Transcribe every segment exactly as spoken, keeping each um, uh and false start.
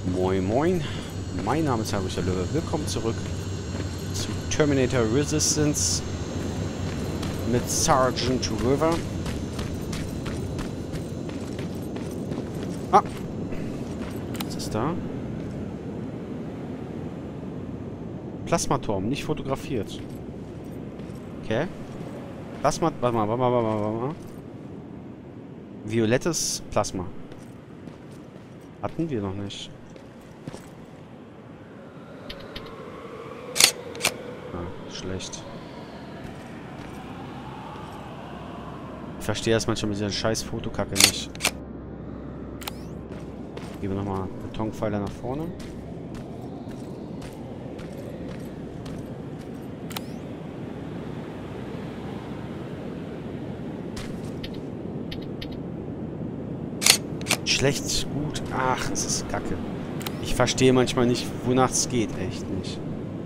Moin Moin, mein Name ist Harry Löwe. Willkommen zurück zu Terminator Resistance mit Sergeant River. Ah! Was ist da? Plasmaturm, nicht fotografiert. Okay. Plasma... Warte mal, warte mal, warte mal, warte mal. Violettes Plasma. Hatten wir noch nicht. Ah, schlecht. Ich verstehe das manchmal mit dieser scheiß Fotokacke nicht. Gebe nochmal Betonpfeiler nach vorne. Schlecht, gut. Ach, es ist kacke. Ich verstehe manchmal nicht, wonach es geht. Echt nicht.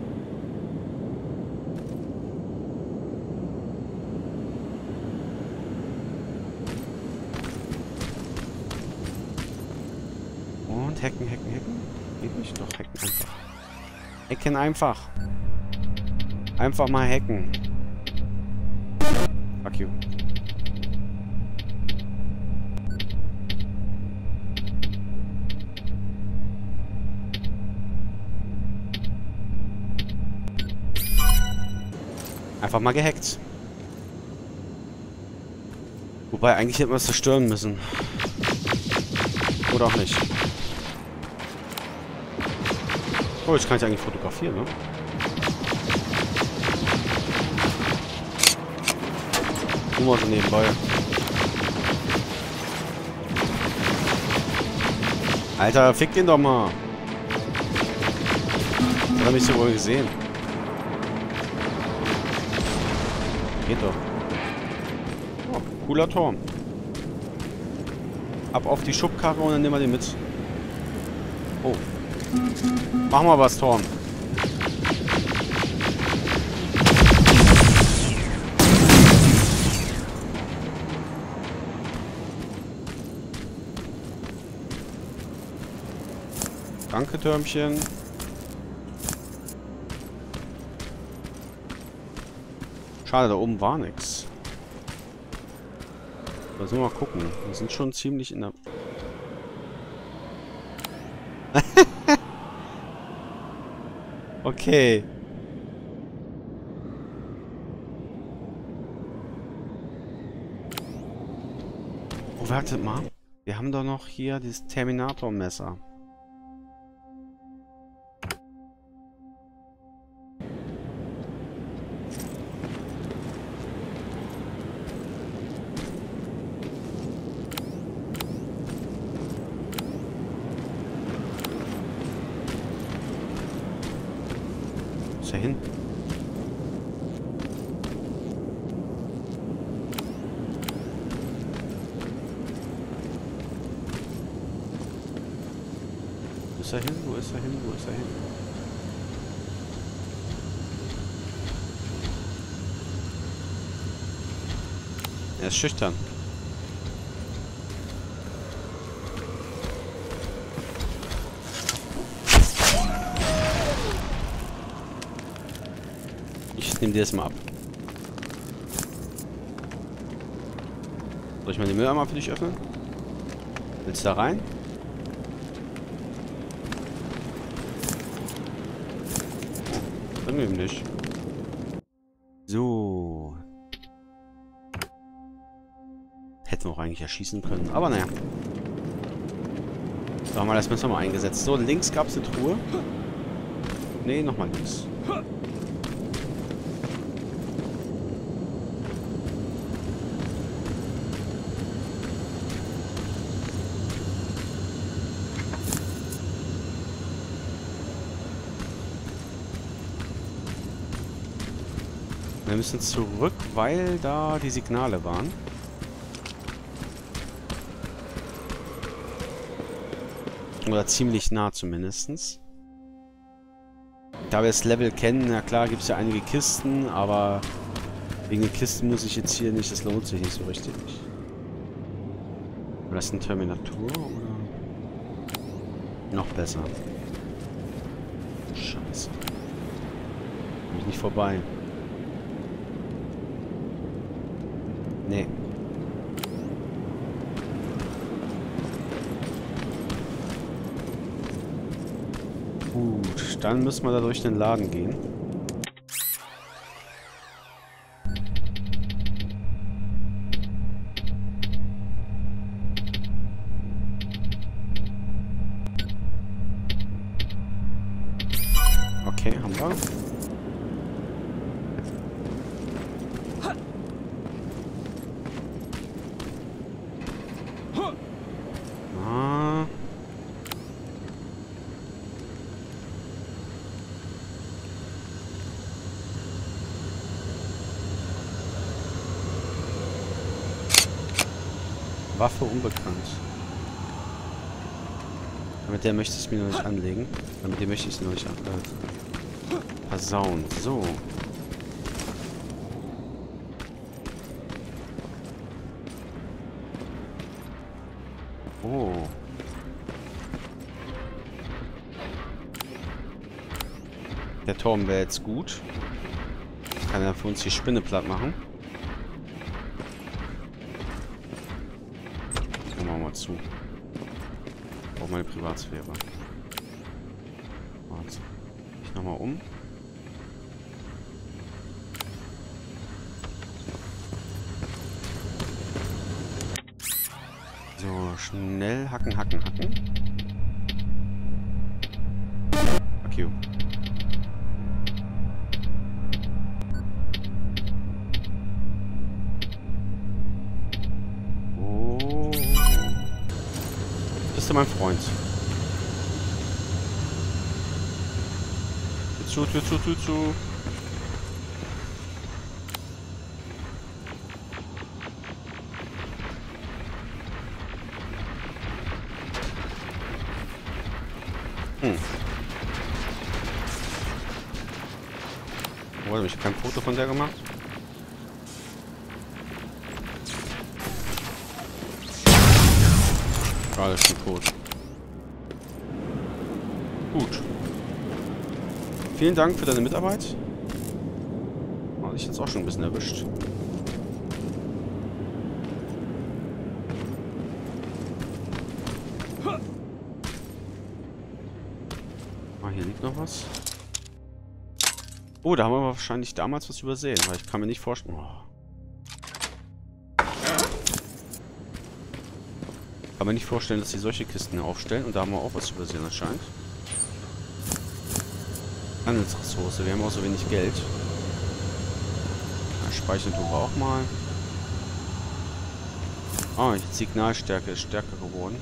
Und hacken, hacken, hacken. Geht nicht? Doch, hacken einfach. Hacken einfach. Einfach mal hacken. Fuck you. Einfach mal gehackt. Wobei, eigentlich hätten wir es zerstören müssen. Oder auch nicht. Oh, jetzt kann ich eigentlich fotografieren, ne? Nur mal so nebenbei. Alter, fick den doch mal. Das hat er mich so wohl gesehen. Geht doch. Oh, cooler Turm. Ab auf die Schubkarre und dann nehmen wir den mit. Oh. Machen wir was, Turm. Danke, Türmchen. Schade, da oben war nix. Lass mal gucken. Wir sind schon ziemlich in der... Okay. Oh, wartet mal. Wir haben doch noch hier dieses Terminator-Messer. Hin. Wo ist er hin? Wo ist er hin? Wo ist er hin? Er ist schüchtern. Ich nehme dir das mal ab. Soll ich mal den Mülleimer für dich öffnen? Willst du da rein? Dann eben nicht. So. Hätten wir auch eigentlich erschießen können. Aber naja. So, haben wir das Messer mal eingesetzt. So, links gab es eine Truhe. Nee, nochmal links. Wir müssen zurück, weil da die Signale waren. Oder ziemlich nah zumindest. Da wir das Level kennen, na klar gibt es ja einige Kisten, aber wegen den Kisten muss ich jetzt hier nicht, das lohnt sich nicht so richtig. War das ein Terminator oder? Noch besser. Scheiße. Komm ich nicht vorbei. Nee. Gut, dann müssen wir da durch den Laden gehen. Okay, haben wir. Ah. Waffe unbekannt. Mit der möchte ich es mir noch nicht anlegen. Mit der möchte ich es noch nicht anlegen. Versauen. So. Oh. Der Turm wäre jetzt gut. Kann er für uns die Spinne platt machen. Machen wir mal zu. Auch meine Privatsphäre. Warte. Ich nochmal um. So, schnell hacken, hacken, hacken. Okay. Oh. Bist du mein Freund? Tür zu, Tür zu, Tür zu. Hm. Oh, habe ich kein Foto von der gemacht? Alles schon tot. Gut. Vielen Dank für deine Mitarbeit. Habe ich jetzt auch schon ein bisschen erwischt. Ah, hier liegt noch was. Oh, da haben wir wahrscheinlich damals was übersehen, weil ich kann mir nicht vorstellen. Oh. Kann mir nicht vorstellen, dass sie solche Kisten aufstellen und da haben wir auch was übersehen anscheinend. Handelsressource, wir haben auch so wenig Geld. Ja, speichern tun wir auch mal. Ah, die Signalstärke ist stärker geworden.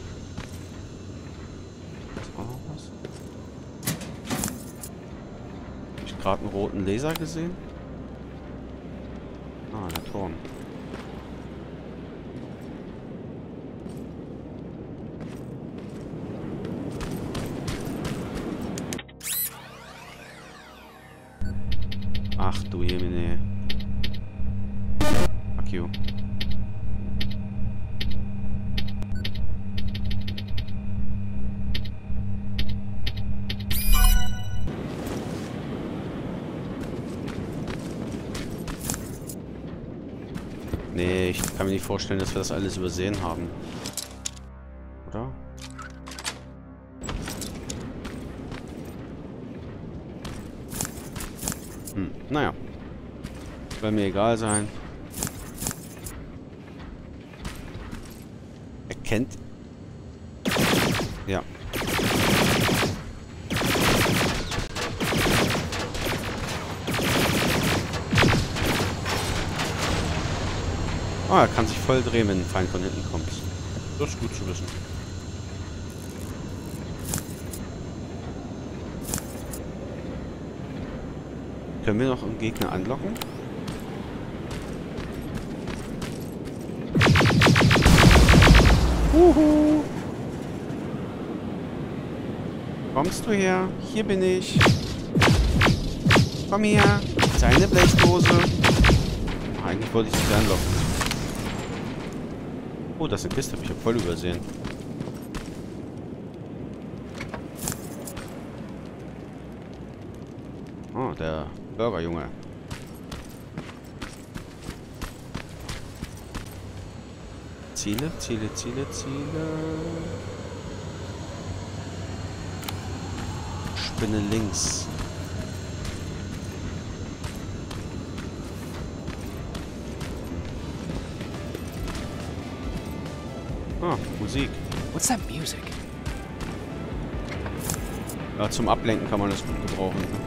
Ist auch noch was? Habe ich gerade einen roten Laser gesehen? Ah, der Turm. Ach du Jemine. Fuck you. Nee, ich kann mir nicht vorstellen, dass wir das alles übersehen haben. Oder? Hm, naja. Soll mir egal sein. Erkennt. Ja. Oh, er kann sich voll drehen, wenn ein Feind von hinten kommt. Das ist gut zu wissen. Können wir noch einen Gegner anlocken? Uhu. Kommst du her? Hier bin ich. Komm her. Seine Blechdose. Ach, eigentlich wollte ich dich anlocken. Oh, das ist eine Kiste. Hab ich hab voll übersehen. Oh, der Burgerjunge. Ziele, Ziele, Ziele, Ziele. Spinne links. Ah, Musik. What's that music? Ja, zum Ablenken kann man das gut gebrauchen. Ne?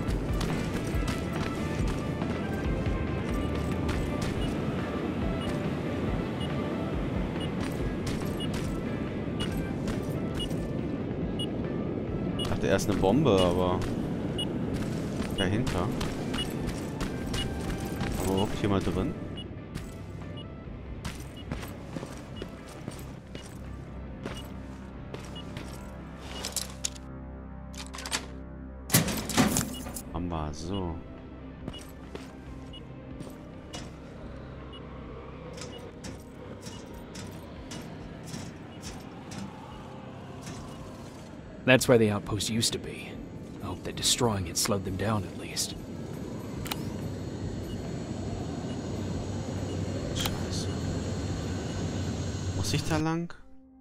Ich dachte erst eine Bombe, aber dahinter. Aber überhaupt hier mal drin. So. That's where the outpost used to be. I hope that destroying it slowed them down at least. Scheiße. Muss ich da lang?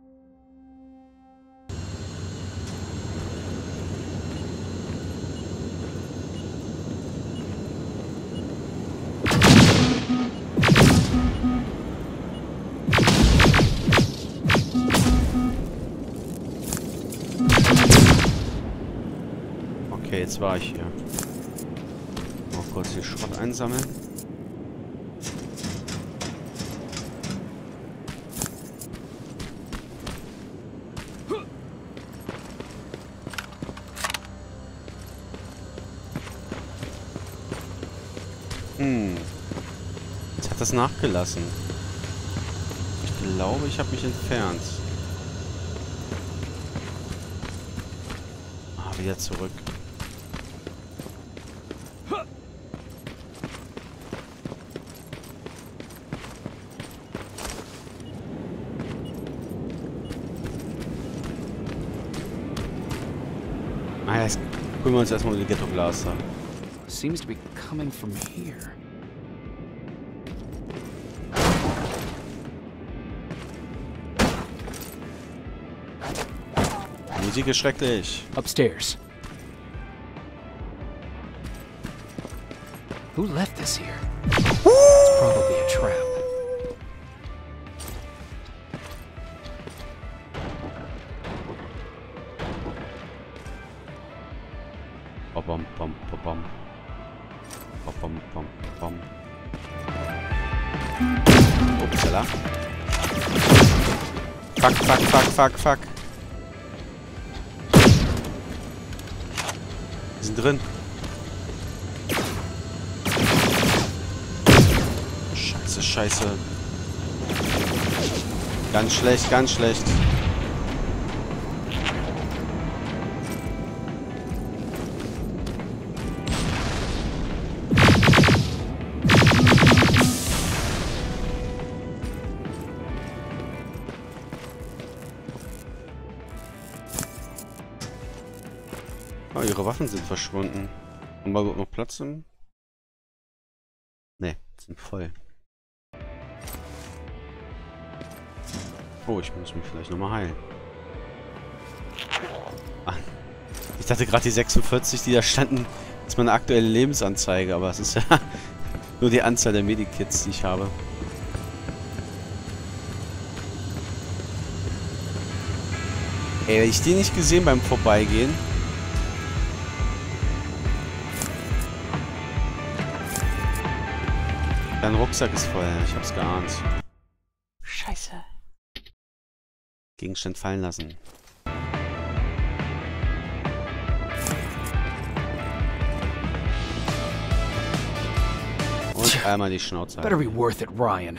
Okay, jetzt war ich hier. Mal kurz hier Schrott einsammeln. Hm. Jetzt hat das nachgelassen. Ich glaube, ich habe mich entfernt. Ah, wieder zurück. Ah, jetzt gucken wir uns erstmal die Ghetto-Blaster. Seems to be coming from here. Musik ist schrecklich. Upstairs. Who left this here? It's probably a trap. Bom, bom, bom, bom. Bom, bom, bom. Upsala. Fuck, fuck, fuck, fuck, fuck. Die sind drin. Scheiße, scheiße. Ganz schlecht, ganz schlecht. Oh, ihre Waffen sind verschwunden. Haben wir überhaupt noch Platz im... Ne, sind voll. Oh, ich muss mich vielleicht nochmal heilen. Ah, ich dachte gerade die sechsundvierzig, die da standen, ist meine aktuelle Lebensanzeige, aber es ist ja nur die Anzahl der Medikits, die ich habe. Ey, hätte ich die nicht gesehen beim Vorbeigehen. Dein Rucksack ist voll, ich hab's geahnt. Scheiße. Gegenstand fallen lassen. Und einmal die Schnauze. Better be worth it, Ryan.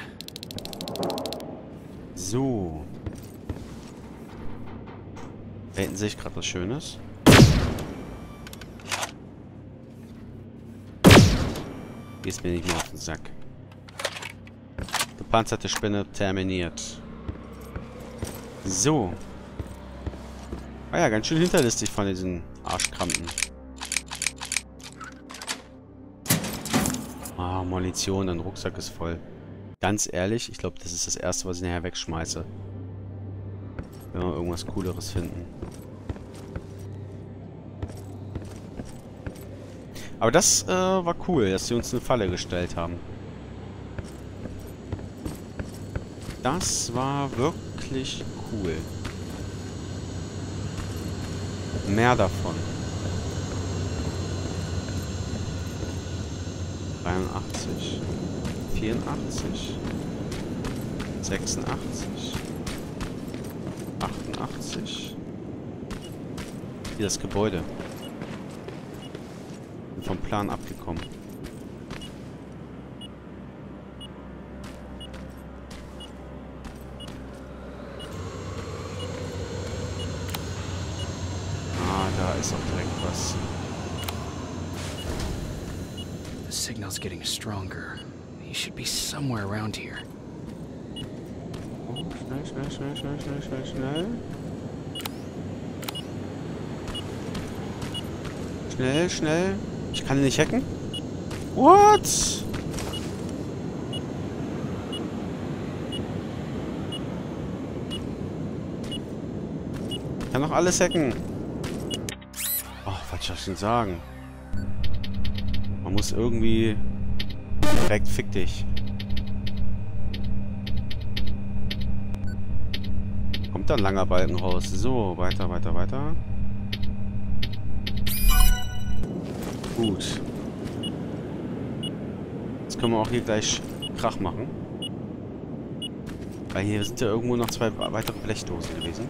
So. Da hinten sehe ich gerade was Schönes. Gehst mir nicht mehr auf den Sack. Gepanzerte Spinne terminiert. So. Ah ja, ganz schön hinterlistig von diesen Arschkrampen. Ah, Munition, dein Rucksack ist voll. Ganz ehrlich, ich glaube, das ist das Erste, was ich nachher wegschmeiße. Wenn wir irgendwas Cooleres finden. Aber das äh, war cool, dass sie uns eine Falle gestellt haben. Das war wirklich cool. Mehr davon. dreiundachtzig. vierundachtzig. sechsundachtzig. achtundachtzig. Hier das Gebäude. Bin vom Plan abgekommen. Ah, da ist auch direkt was. The signal's getting stronger. He should be somewhere around here. Oh, schnell, schnell, schnell, schnell, schnell, schnell, schnell. Schnell, schnell. Ich kann ihn nicht hacken. What? Ich kann doch alles hacken. Oh, was soll ich denn sagen? Man muss irgendwie... Direkt fick dich. Kommt da ein langer Balken raus. So, weiter, weiter, weiter. Gut. Jetzt können wir auch hier gleich Krach machen. Weil hier sind ja irgendwo noch zwei weitere Blechdosen gewesen.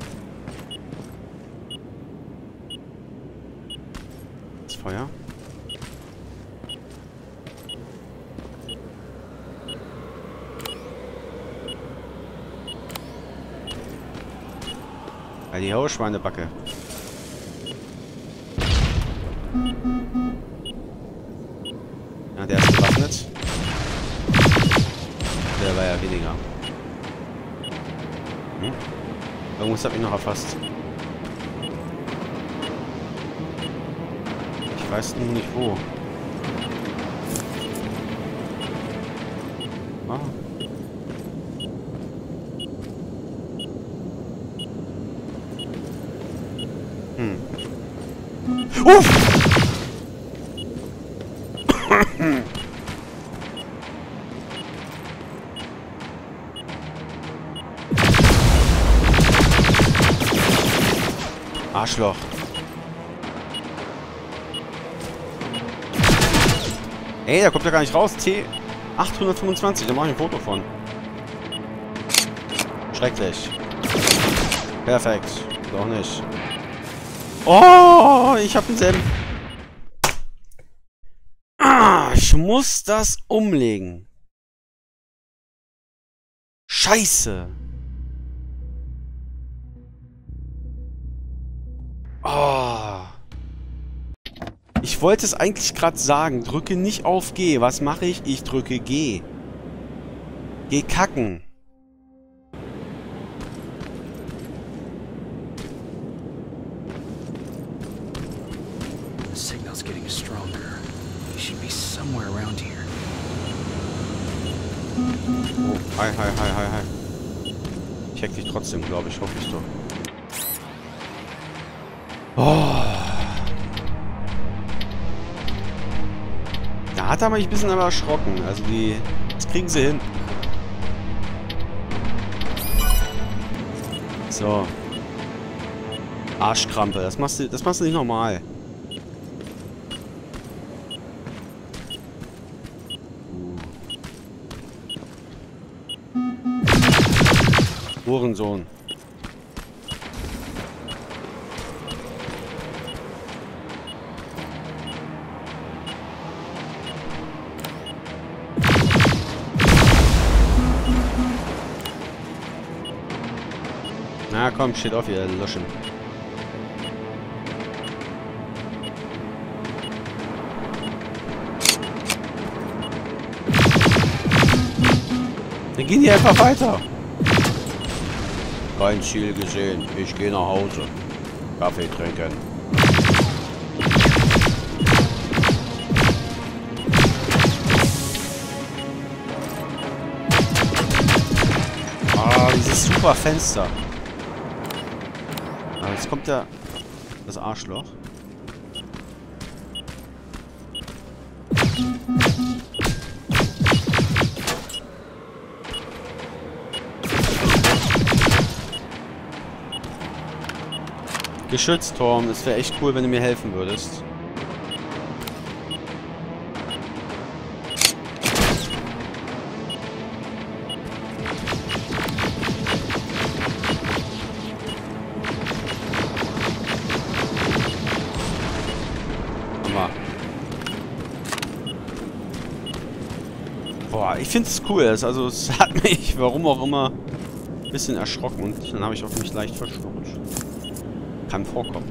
Das Feuer. Weil die Hausschweinebacke. Ja, der ist bewaffnet. Der war ja weniger. Hm? Irgendwas hat mich noch erfasst. Ich weiß nur nicht wo. Ah. Hm. Uff! Arschloch. Ey, der kommt ja gar nicht raus. T achthundertfünfundzwanzig, da mache ich ein Foto von. Schrecklich. Perfekt. Doch nicht. Oh, ich hab denselben. Ah, ich muss das umlegen. Scheiße. Oh. Ich wollte es eigentlich gerade sagen. Drücke nicht auf G. Was mache ich? Ich drücke G. Geh kacken. The signal's getting stronger. He should be somewhere around here. Oh, hi, hi, hi, hi, hi. Ich hack dich trotzdem, glaube ich. Hoffe ich doch. Oh. Da hat er mich ein bisschen aber erschrocken. Also die... Das kriegen sie hin. So. Arschkrampe. Das machst du, das machst du nicht normal. Hurensohn. Na komm, steht auf, ihr Luschen. Dann gehen die einfach weiter. Kein Ziel gesehen. Ich gehe nach Hause. Kaffee trinken. dieses super Fenster. Aber jetzt kommt ja das Arschloch. Geschützturm, es wäre echt cool, wenn du mir helfen würdest. Boah, ich finde es cool. Also es hat mich, warum auch immer, ein bisschen erschrocken und dann habe ich auf mich leicht verschluckt. Kann vorkommen.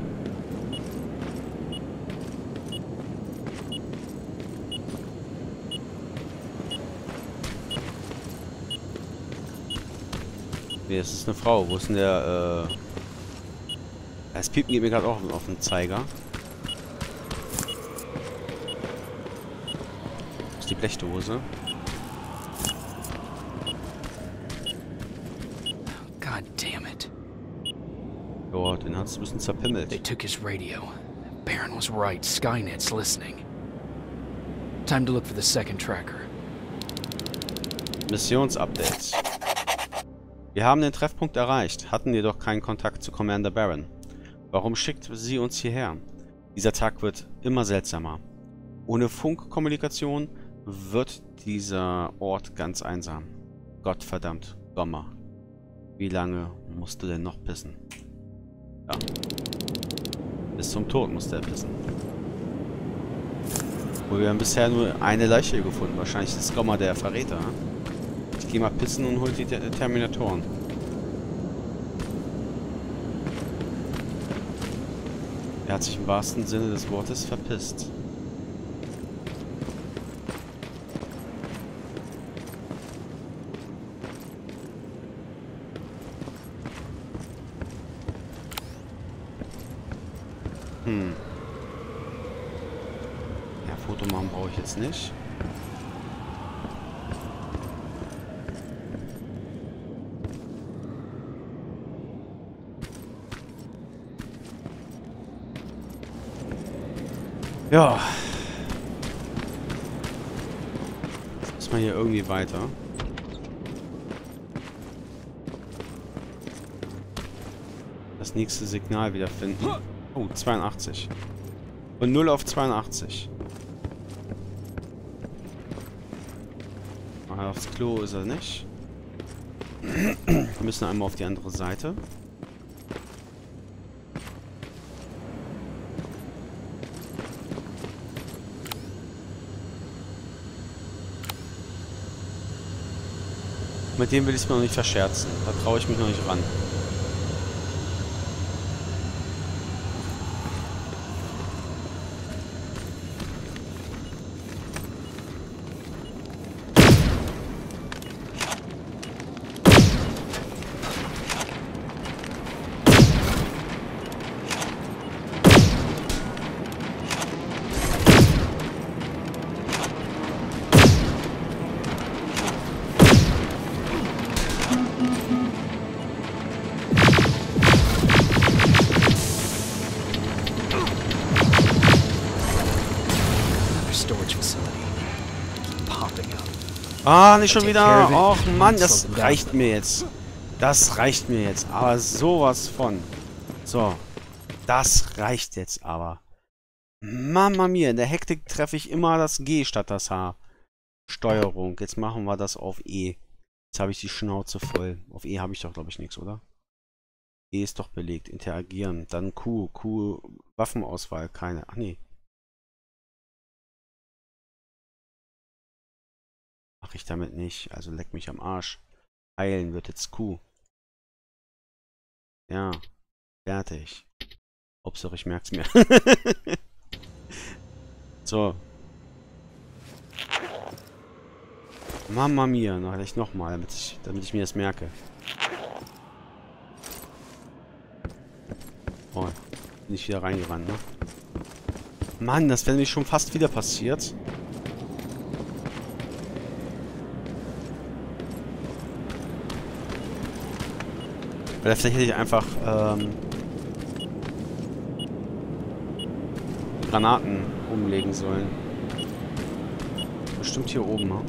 Nee, es ist eine Frau. Wo ist denn der, äh... Das Piepen geht mir gerade auch auf den Zeiger. Das ist die Blechdose. God damn it. Joa, den hat's ein bisschen zerpimmelt. They took his radio. Baron was right. Skynet's listening. Time to look for the second tracker. Missionsupdates. Wir haben den Treffpunkt erreicht, hatten jedoch keinen Kontakt zu Commander Baron. Warum schickt sie uns hierher? Dieser Tag wird immer seltsamer. Ohne Funkkommunikation wird dieser Ort ganz einsam. Gottverdammt, Gomma. Wie lange musst du denn noch pissen? Ja. Bis zum Tod musste er pissen. Wo wir haben bisher nur eine Leiche gefunden. Wahrscheinlich ist Gomma der Verräter. Ich gehe mal pissen und hol die Ter Terminatoren. Er hat sich im wahrsten Sinne des Wortes verpisst. Hm. Ja, Foto machen brauche ich jetzt nicht. Ja. Jetzt muss man hier irgendwie weiter. Das nächste Signal wiederfinden. Oh, zweiundachtzig. Von null auf zweiundachtzig. Mal aufs Klo ist er nicht. Wir müssen einmal auf die andere Seite. Mit dem will ich es mir noch nicht verscherzen. Da traue ich mich noch nicht ran. Ah, nicht schon wieder. Och Mann, das reicht mir jetzt. Das reicht mir jetzt. Aber sowas von. So. Das reicht jetzt aber. Mama mia, in der Hektik treffe ich immer das G statt das H. Steuerung. Jetzt machen wir das auf E. Jetzt habe ich die Schnauze voll. Auf E habe ich doch, glaube ich, nichts, oder? E ist doch belegt. Interagieren. Dann Q. Q. Waffenauswahl. Keine. Ach nee. Mache ich damit nicht. Also leck mich am Arsch. Heilen wird jetzt Q. Ja. Fertig. Hauptsache ich merk's mir. So. Mama mia. Na, vielleicht nochmal, damit ich, damit ich mir das merke. Oh. Bin ich wieder reingerannt, ne? Mann, das wäre nämlich schon fast wieder passiert. Oder vielleicht hätte ich einfach ähm, Granaten umlegen sollen. Bestimmt hier oben, ne?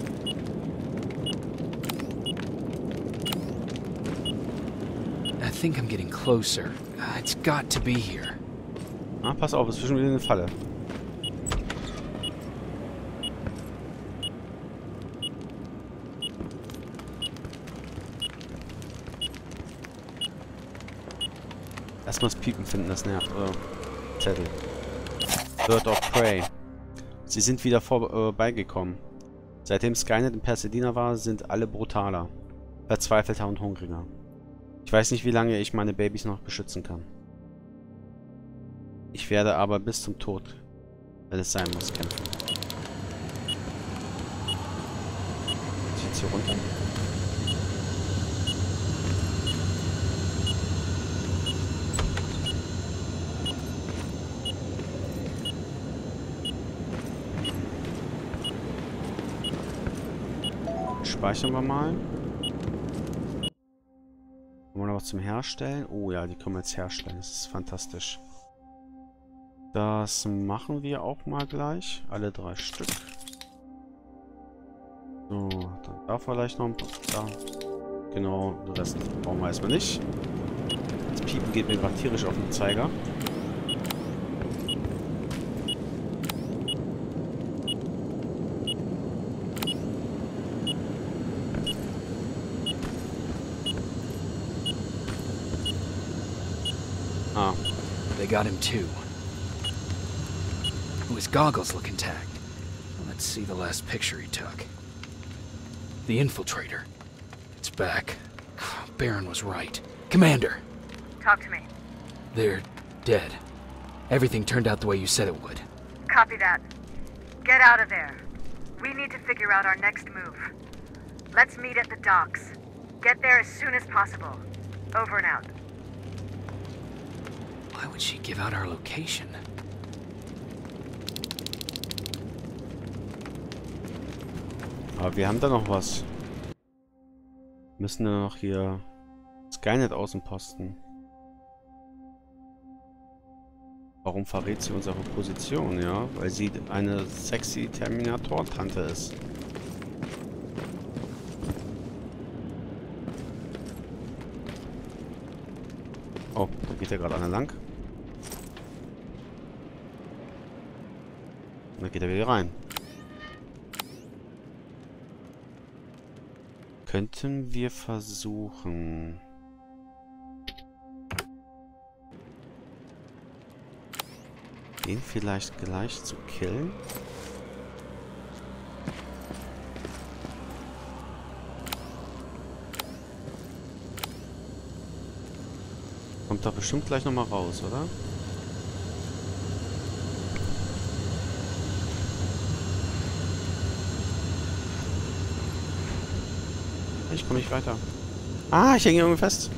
I think I'm getting closer. Uh, it's got to be here. Ah, pass auf, es ist schon wieder eine Falle. Erstmal das Piepen finden, das nervt. Oh, Zettel. Bird of Prey. Sie sind wieder vorbeigekommen. Seitdem Skynet in Pasadena war, sind alle brutaler, verzweifelter und hungriger. Ich weiß nicht, wie lange ich meine Babys noch beschützen kann. Ich werde aber bis zum Tod, wenn es sein muss, kämpfen. Ich jetzt hier runter? Speichern wir mal. Haben wir noch was zum Herstellen? Oh ja, die können wir jetzt herstellen. Das ist fantastisch. Das machen wir auch mal gleich. Alle drei Stück. So, dann da vielleicht noch ein paar. Da. Genau, den Rest brauchen wir erstmal nicht. Das Piepen geht mir gerade tierisch auf den Zeiger. Ah. They got him too. Oh, his goggles look intact. Let's see the last picture he took. The infiltrator. It's back. Baron was right. Commander! Talk to me. They're dead. Everything turned out the way you said it would. Copy that. Get out of there. We need to figure out our next move. Let's meet at the docks. Get there as soon as possible. Over and out. Why would she give out our location? Aber wir haben da noch was. Wir müssen dann noch hier Skynet Außenposten. Warum verrät sie unsere Position, ja? Weil sie eine sexy Terminator-Tante ist. Oh, da geht ja gerade einer lang. Und dann geht er wieder rein. Könnten wir versuchen... den vielleicht gleich zu killen? Kommt da bestimmt gleich nochmal raus, oder? Ich komme nicht weiter. Ah, ich hänge irgendwie fest.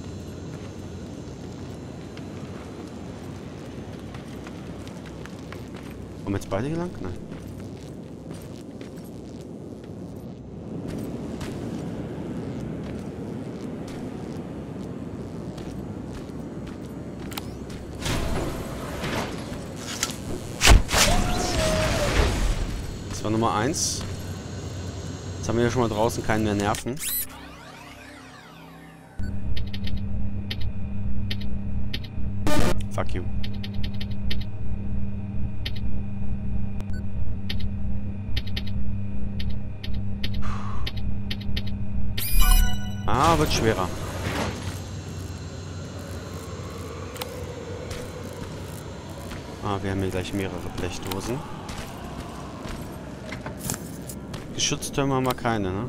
Kommen jetzt beide hier lang? Nein. Das war Nummer eins. Jetzt haben wir ja schon mal draußen keinen mehr Nerven. Fuck you. Ah, wird schwerer. Ah, wir haben hier gleich mehrere Blechdosen. Geschütztürme haben wir keine, ne?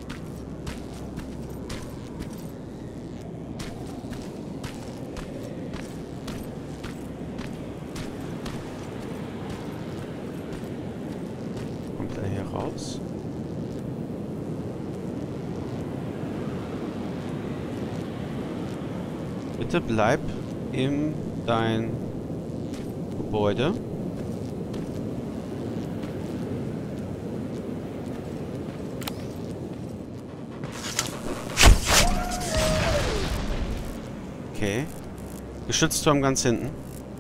Kommt er hier raus? Bitte bleib in dein Gebäude. Okay. Geschützturm ganz hinten.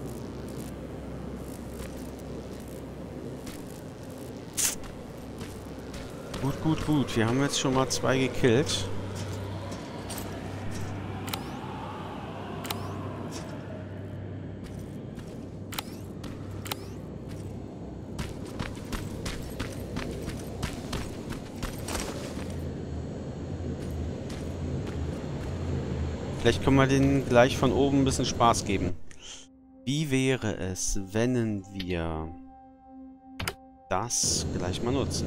Gut, gut, gut. Wir haben jetzt schon mal zwei gekillt. Vielleicht können wir denen gleich von oben ein bisschen Spaß geben. Wie wäre es, wenn wir das gleich mal nutzen?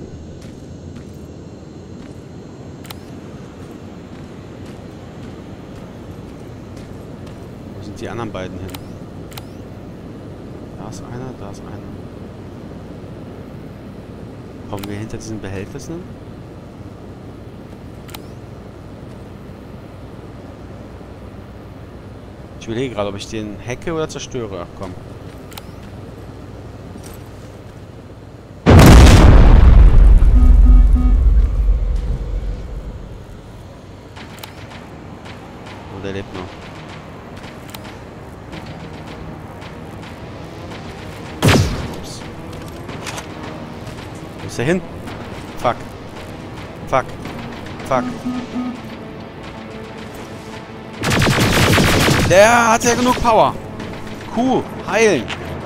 Wo sind die anderen beiden hin? Da ist einer, da ist einer. Kommen wir hinter diesen Behältnissen? Ich überlege gerade, ob ich den hacke oder zerstöre. Ach komm. Oh, der lebt noch. Ups. Wo ist der hin? Fuck. Fuck. Fuck. Der hat ja genug Power. Kuh, heilen.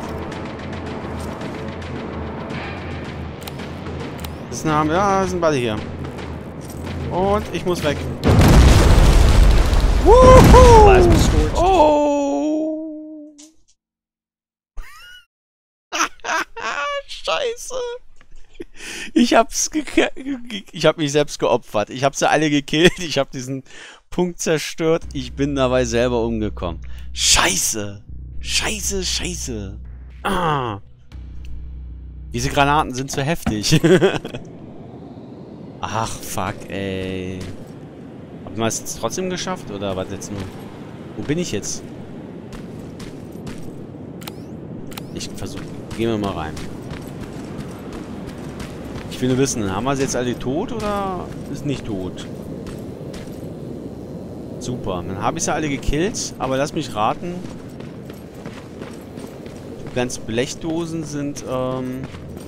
Das ist ein, ja, sind beide hier. Und ich muss weg. Wuhu! Oh! Scheiße. Ich hab's ge ich hab mich selbst geopfert. Ich hab sie alle gekillt. Ich hab diesen Punkt zerstört. Ich bin dabei selber umgekommen. Scheiße. Scheiße, scheiße. Ah. Diese Granaten sind zu heftig. Ach, fuck, ey. Haben wir es jetzt trotzdem geschafft? Oder was jetzt nur? Wo bin ich jetzt? Ich versuche. Gehen wir mal rein. Ich will nur wissen, haben wir sie jetzt alle tot oder ist nicht tot? Super, dann habe ich sie alle gekillt, aber lass mich raten. Die ganzen Blechdosen sind, ähm...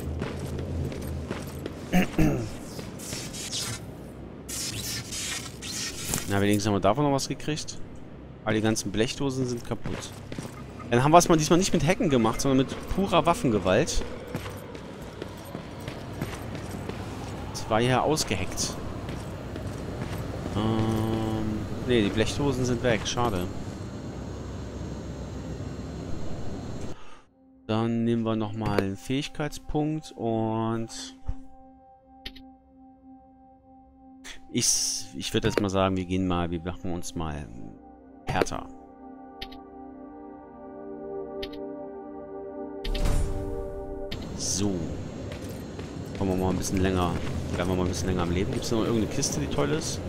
Na, wenigstens haben wir davon noch was gekriegt. Aber die ganzen Blechdosen sind kaputt. Dann haben wir es mal diesmal nicht mit Hacken gemacht, sondern mit purer Waffengewalt. Das war ja ausgehackt. Ähm... Ne, die Blechdosen sind weg. Schade. Dann nehmen wir nochmal einen Fähigkeitspunkt und... Ich, ich würde jetzt mal sagen, wir gehen mal, wir machen uns mal härter. So. Kommen wir mal ein bisschen länger, bleiben wir mal ein bisschen länger am Leben. Gibt es noch irgendeine Kiste, die toll ist?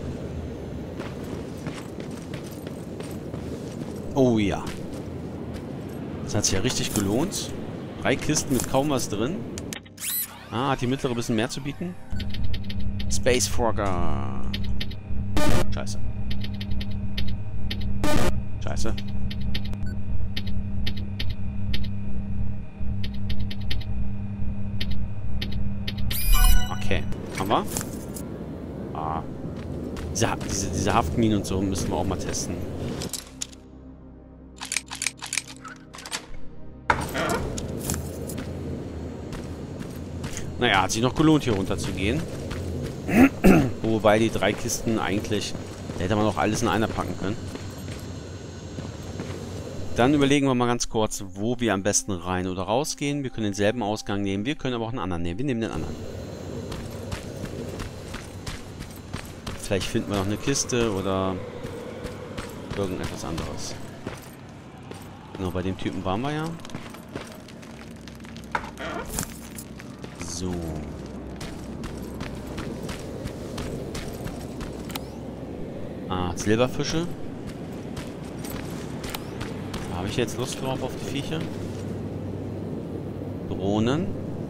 Oh ja. Das hat sich ja richtig gelohnt. Drei Kisten mit kaum was drin. Ah, hat die mittlere ein bisschen mehr zu bieten? Space Frogger. Scheiße. Scheiße. Okay. Haben wir? Ah. Diese, diese, diese Haftminen und so müssen wir auch mal testen. Naja, hat sich noch gelohnt, hier runter zu gehen. Wobei die drei Kisten eigentlich... Da hätte man auch alles in einer packen können. Dann überlegen wir mal ganz kurz, wo wir am besten rein oder rausgehen. Wir können denselben Ausgang nehmen. Wir können aber auch einen anderen nehmen. Wir nehmen den anderen. Vielleicht finden wir noch eine Kiste oder irgendetwas anderes. Genau, bei dem Typen waren wir ja. So. Ah, Silberfische. Da habe ich jetzt Lust drauf auf die Viecher. Drohnen.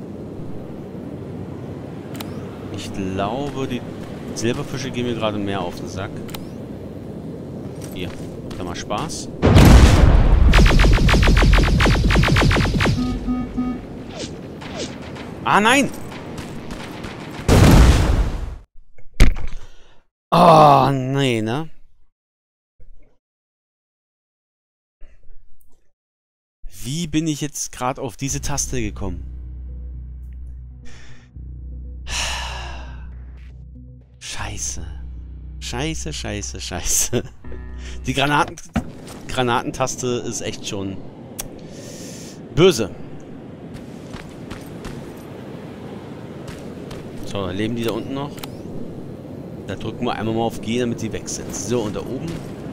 Ich glaube, die Silberfische gehen mir gerade mehr auf den Sack. Hier. Macht doch mal Spaß. Ah, nein! Oh, nee, ne? Wie bin ich jetzt gerade auf diese Taste gekommen? Scheiße. Scheiße, scheiße, scheiße. Die Granaten... Granatentaste ist echt schon... böse. So, leben die da unten noch? Da drücken wir einmal mal auf G, damit die weg sind. So, und da oben...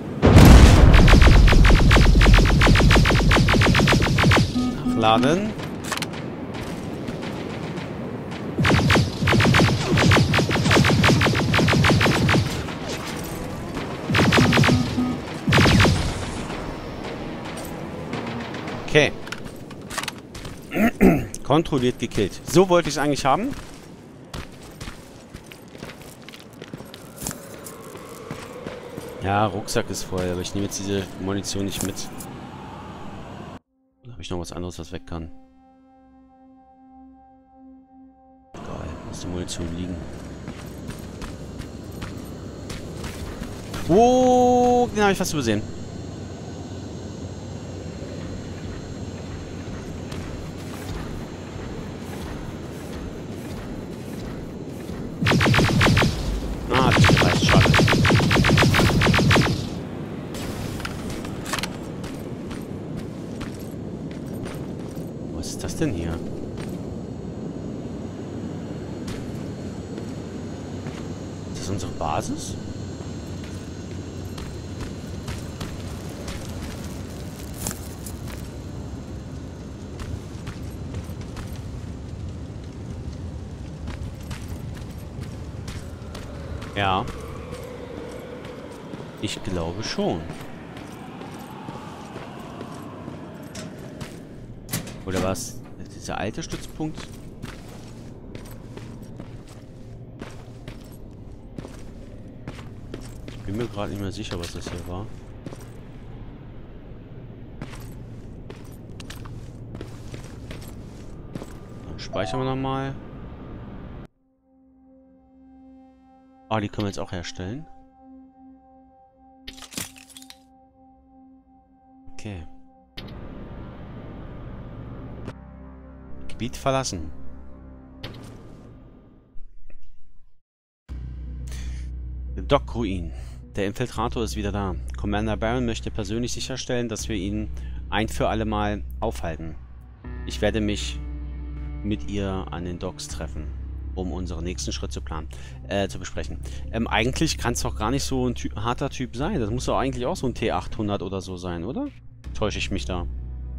Nachladen. Okay. Kontrolliert gekillt. So wollte ich es eigentlich haben. Ja, Rucksack ist voll, aber ich nehme jetzt diese Munition nicht mit. Oder habe ich noch was anderes, was weg kann? Geil, lass die Munition liegen. Oh, den habe ich fast übersehen. Ah, das gereicht, schade. Was ist das denn hier? Ist das unsere Basis? Ja. Ich glaube schon. Oder was? Dieser alte Stützpunkt? Ich bin mir gerade nicht mehr sicher, was das hier war. Dann speichern wir nochmal. Ah, die können wir jetzt auch herstellen. Okay. Gebiet verlassen. Dock-Ruin. Der Infiltrator ist wieder da. Commander Baron möchte persönlich sicherstellen, dass wir ihn ein für alle Mal aufhalten. Ich werde mich mit ihr an den Docks treffen, um unseren nächsten Schritt zu planen, äh, zu besprechen. Ähm, eigentlich kann es doch gar nicht so ein ty harter Typ sein. Das muss doch eigentlich auch so ein T achthundert oder so sein, oder? Täusche ich mich da?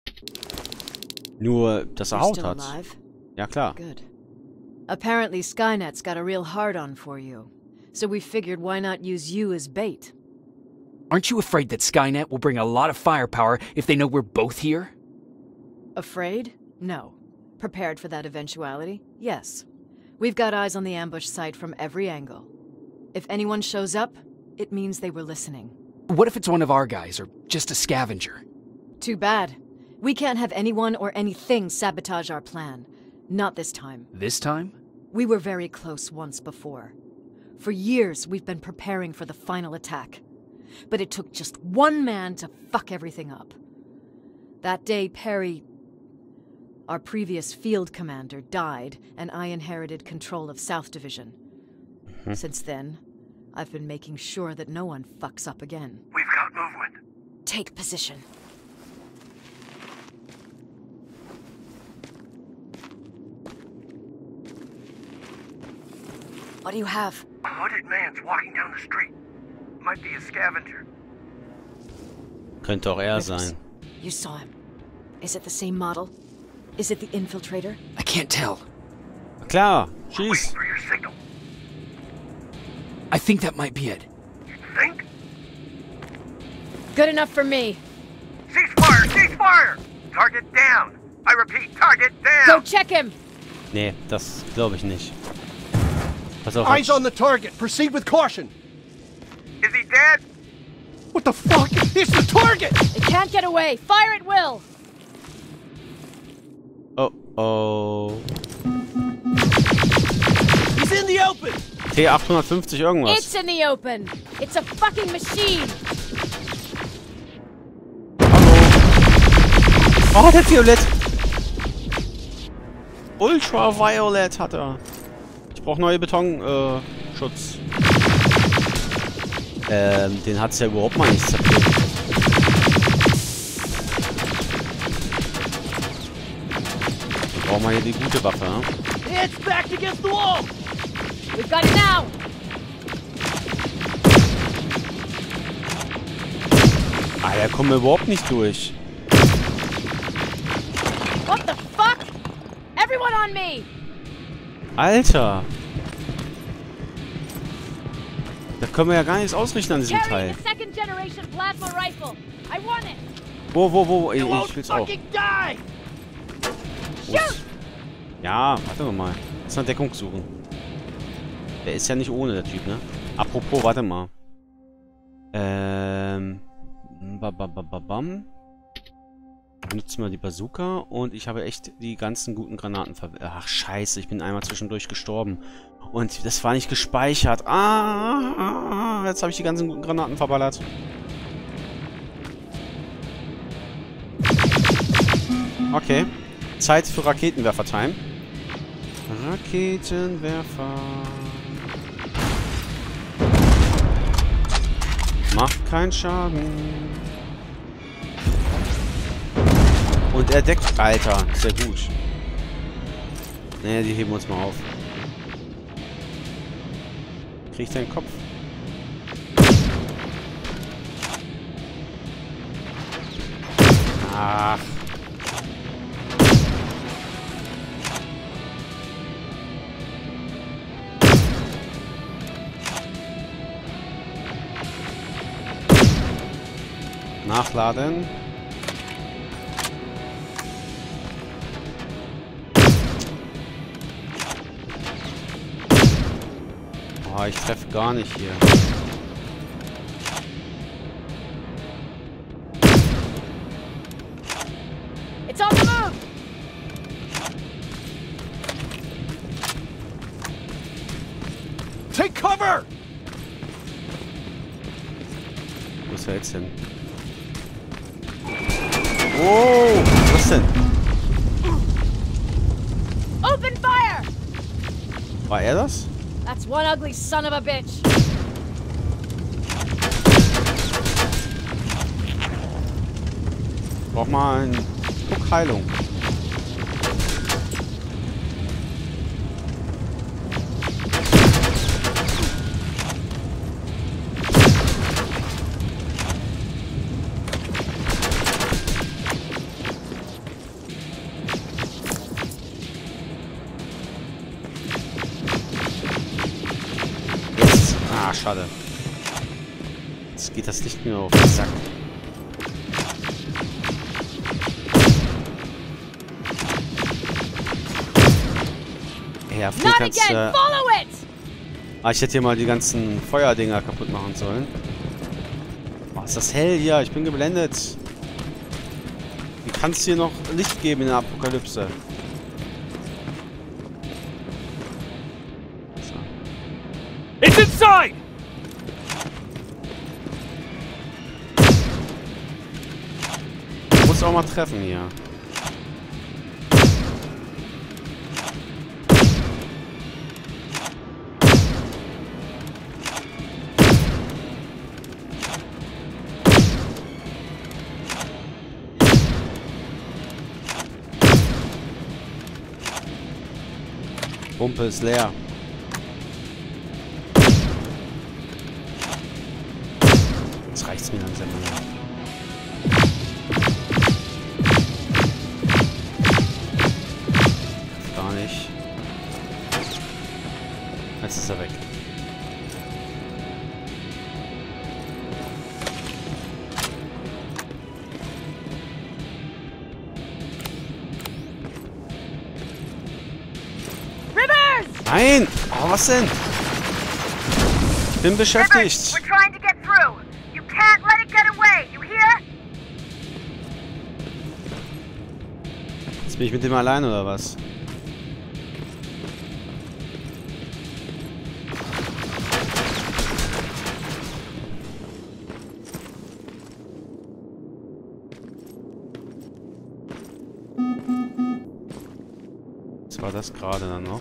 Nur, dass er Haut hat. Ja, klar. Good. Apparently Skynet's got a real hard-on for you. So we figured why not use you as bait. Aren't you afraid that Skynet will bring a lot of firepower if they know we're both here? Afraid? No. Prepared for that eventuality? Yes. We've got eyes on the ambush site from every angle. If anyone shows up, it means they were listening. What if it's one of our guys, or just a scavenger? Too bad. We can't have anyone or anything sabotage our plan. Not this time. This time? We were very close once before. For years, we've been preparing for the final attack. But it took just one man to fuck everything up. That day, Perry, our previous field commander, died, and I inherited control of South Division. Mm-hmm. Since then, I've been making sure that no one fucks up again. We've got movement. Take position. What do you have? A hooded man's walking down the street. Might be a scavenger. Könnte auch er sein. You saw him. Is it the same model? Is it the infiltrator? I can't tell. Klar, Waiting schieß. for your signal. I think that might be it. You think? Good enough for me. Cease fire! Cease fire! Target down! I repeat, target Go down! check him! Nee, das glaube ich nicht. Pass auf. Eyes on the target. Proceed with caution. Is he dead? What the fuck? It's the target! It can't get away. Fire at will. Oh, oh. He's in the open! T achthundertfünfzig irgendwas. It's in the open. It's a fucking machine. Oh, der Violett. Ultraviolet hat er. Ich brauche neue Betonschutz. Äh, Schutz. ähm, den hat's ja überhaupt mal nicht zerstört. Brauchen wir hier die gute Waffe, ne? It's backed against the wall! We've got it now. Ah, da kommen wir überhaupt nicht durch. What the fuck? Everyone on me. Alter. Da können wir ja gar nichts ausrichten an diesem Carry Teil. the second generation plasma rifle. I want it. Wo, wo, wo? Ich, You won't ich will's auch. fucking die! Wo's? Ja, warte doch mal. Lass mal Deckung suchen. Der ist ja nicht ohne, der Typ, ne? Apropos, warte mal. Ähm... Babababam. Nutzen wir die Bazooka und ich habe echt die ganzen guten Granaten ver... Ach, scheiße, ich bin einmal zwischendurch gestorben. Und das war nicht gespeichert. Ah, jetzt habe ich die ganzen guten Granaten verballert. Okay. Zeit für Raketenwerfer-Time. Raketenwerfer. Macht keinen Schaden. Und er deckt... Alter, sehr gut. Naja, die heben uns mal auf. Krieg ich deinen Kopf? Ach. Nachladen. Oh, ich treffe gar nicht hier. It's on the move. Take cover! Wo ist er jetzt hin? Oh, was denn? Open fire. War er das? That's one ugly son of a bitch. Brauch mal einen Guck Heilung. Ah, schade. Jetzt geht das nicht mehr auf den Sack. Ja, viel Not kannst, again. äh, Follow it. ah, ich hätte hier mal die ganzen Feuerdinger kaputt machen sollen. Oh, ist das hell hier? Ich bin geblendet. Wie kannst du hier noch Licht geben in der Apokalypse? It's inside! Muss auch mal treffen hier. Pumpe ist leer. Jetzt reicht's mir langsam mal. Gar nicht. Jetzt ist er weg. Nein! Oh, was denn? Ich bin beschäftigt. We're trying to get through. You can't let it get away, you hear? Jetzt bin ich mit dem allein oder was? Was war das gerade dann noch?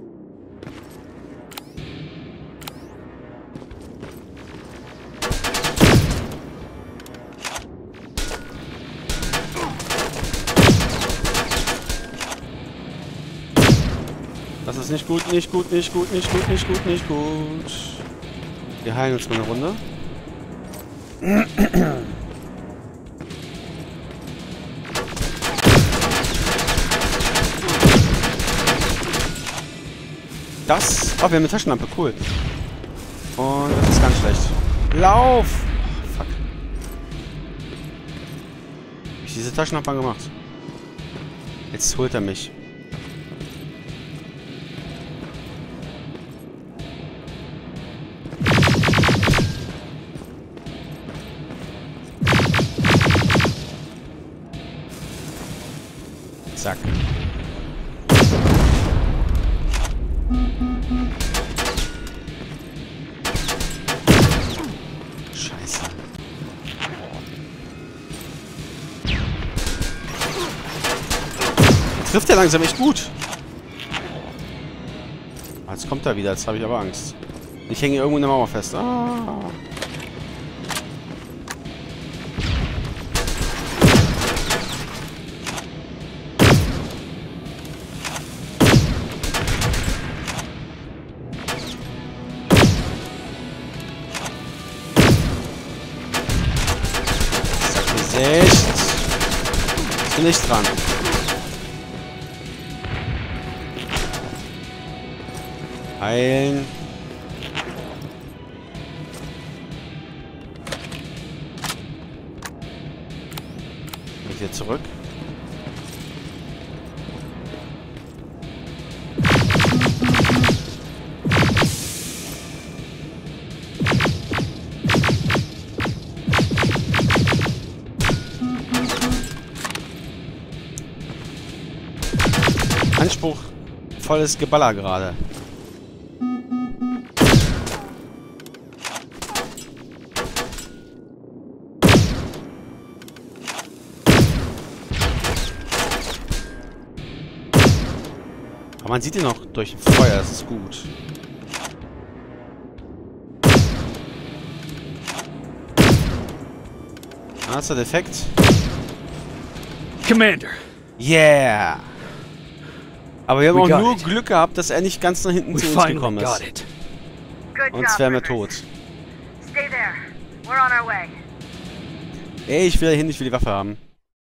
Das ist nicht gut, nicht gut, nicht gut, nicht gut, nicht gut, nicht gut. Wir heilen uns mal eine Runde. Das... Oh, wir haben eine Taschenlampe, cool. Und das ist ganz schlecht. Lauf! Oh, fuck. Hab ich diese Taschenlampe gemacht? Jetzt holt er mich. Zack. Scheiße. Trifft er langsam echt gut. Jetzt kommt er wieder, jetzt habe ich aber Angst. Ich hänge irgendwo in der Mauer fest. Ah. Echt? Ich bin nicht dran. Heilen. Und hier zurück. Anspruchsvolles Geballer gerade. Aber man sieht ihn noch durch Feuer, das ist gut. Ah, ist der Defekt. Commander. Yeah! Aber wir haben We auch got nur it. Glück gehabt, dass er nicht ganz nach hinten We zu uns finally gekommen got ist. it. Good Sonst job, wären wir Rivers. tot. Stay there. We're on our way. Ey, ich will hin, ich will die Waffe haben.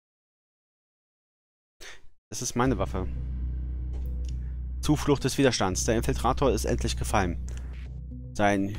Das ist meine Waffe. Zuflucht des Widerstands. Der Infiltrator ist endlich gefallen. Sein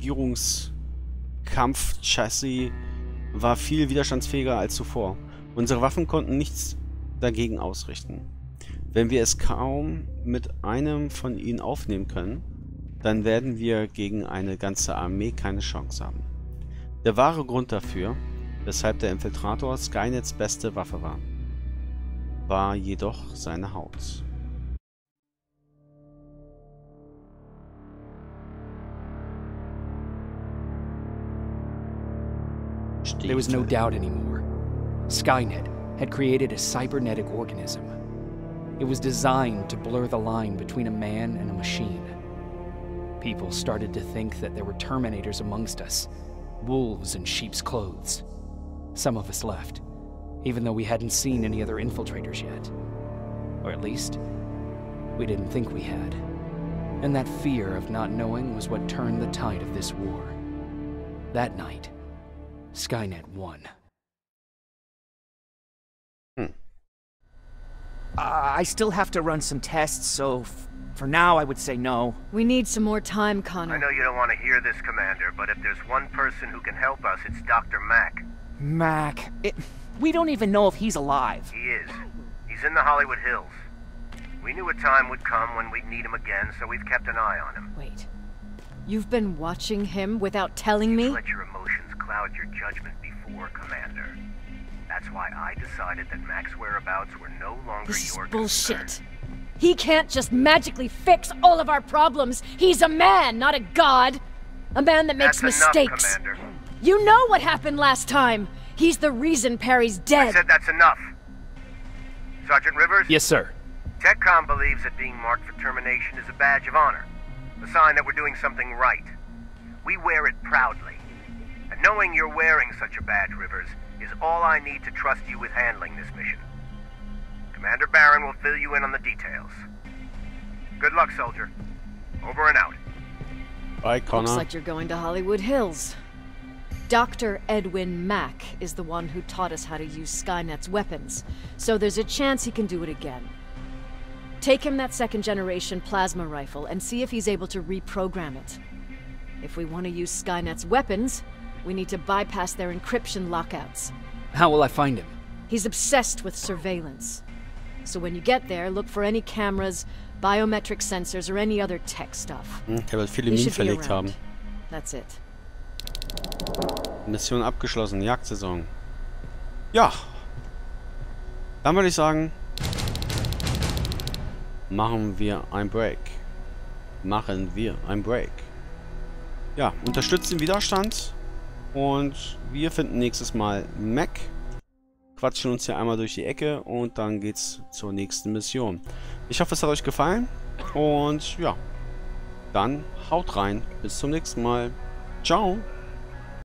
Hyperlegierungskampf-Chassis war viel widerstandsfähiger als zuvor. Unsere Waffen konnten nichts dagegen ausrichten. Wenn wir es kaum mit einem von ihnen aufnehmen können, dann werden wir gegen eine ganze Armee keine Chance haben. Der wahre Grund dafür, weshalb der Infiltrator Skynets beste Waffe war, war jedoch seine Haut. There was no doubt anymore. Skynet had created a cybernetic organism. It was designed to blur the line between a man and a machine. People started to think that there were Terminators amongst us, wolves in sheep's clothes. Some of us left, even though we hadn't seen any other infiltrators yet. Or at least, we didn't think we had. And that fear of not knowing was what turned the tide of this war. That night, Skynet won. Hmm. Uh, I still have to run some tests, so f for now I would say no. We need some more time, I Connor. know you don't want to hear this, Commander, but if there's one person who can help us, it's Doctor Mack. Mac, it, we don't even know if he's alive. He is. He's in the Hollywood Hills. We knew a time would come when we'd need him again, so we've kept an eye on him. Wait. You've been watching him without telling me? Let your emotions cloud cloud your judgment before, Commander. That's why I decided that Mac's whereabouts were no longer This is your bullshit. concern. He can't just magically fix all of our problems. He's a man, not a god. A man that makes That's mistakes. enough, Commander. You know what happened last time. He's the reason Perry's I dead. said that's enough. Sergeant Rivers? Yes, sir. TechCom believes that being marked for termination is a badge of honor. A sign that we're doing something right. We wear it proudly. And knowing you're wearing such a badge, Rivers, is all I need to trust you with handling this mission. Commander Barron will fill you in on the details. Good luck, soldier. Over and out. Bye, Connor. Looks like you're going to Hollywood Hills. Doctor Edwin Mack is the one who taught us how to use Skynet's weapons, so there's a chance he can do it again. Take him that second-generation plasma rifle and see if he's able to reprogram it. If we want to use Skynet's weapons, we need to bypass their encryption lockouts. How will I find him? He's obsessed with surveillance. So when you get there, look for any cameras, biometric sensors, or any other tech stuff. Hm, der wird viele He Minen should be verlegt around. haben. That's it. Mission abgeschlossen, Jagdsaison. Ja. Dann würde ich sagen, machen wir ein Break. Machen wir ein Break. Ja, unterstützen den Widerstand. Und wir finden nächstes Mal Mac. Quatschen uns hier einmal durch die Ecke und dann geht's zur nächsten Mission. Ich hoffe, es hat euch gefallen. Und ja, dann haut rein. Bis zum nächsten Mal. Ciao.